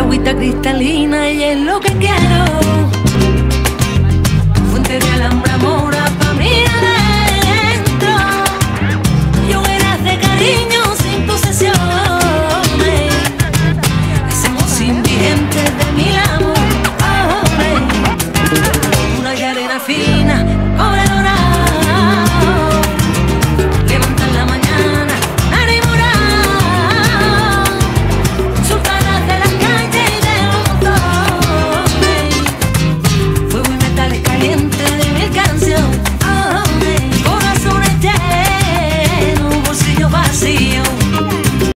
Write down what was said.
agüita cristalina y es lo que quiero. Fuente de alhambra mora pa' mí adentro. Yo verás de cariño sin posesiones. Hacemos indigentes de mil amores. Una arena fina